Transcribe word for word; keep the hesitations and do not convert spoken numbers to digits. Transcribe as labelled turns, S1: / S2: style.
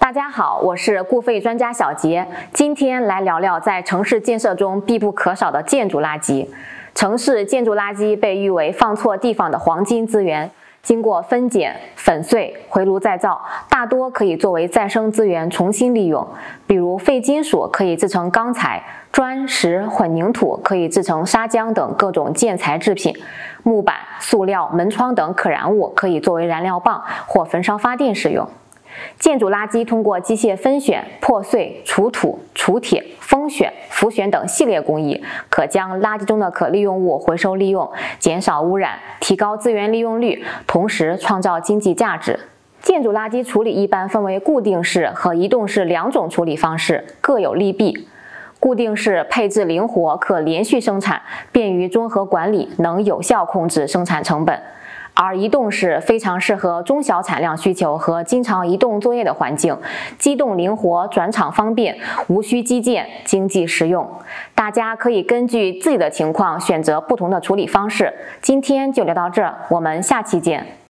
S1: 大家好，我是固废专家小杰，今天来聊聊在城市建设中必不可少的建筑垃圾。城市建筑垃圾被誉为放错地方的黄金资源，经过分拣、粉碎、回炉再造，大多可以作为再生资源重新利用。比如废金属可以制成钢材，砖石混凝土可以制成砂浆等各种建材制品，木板、塑料、门窗等可燃物可以作为燃料棒或焚烧发电使用。建筑垃圾通过机械分选、破碎、除土、除铁、封选、浮选等系列工艺，可将垃圾中的可利用物回收利用，减少污染，提高资源利用率，同时创造经济价值。建筑垃圾处理一般分为固定式和移动式两种处理方式，各有利弊。固定式配置灵活，可连续生产，便于综合管理，能有效控制生产成本。而移动式非常适合中小产量需求和经常移动作业的环境，机动灵活，转场方便，无需基建，经济实用。大家可以根据自己的情况选择不同的处理方式。今天就聊到这儿，我们下期见。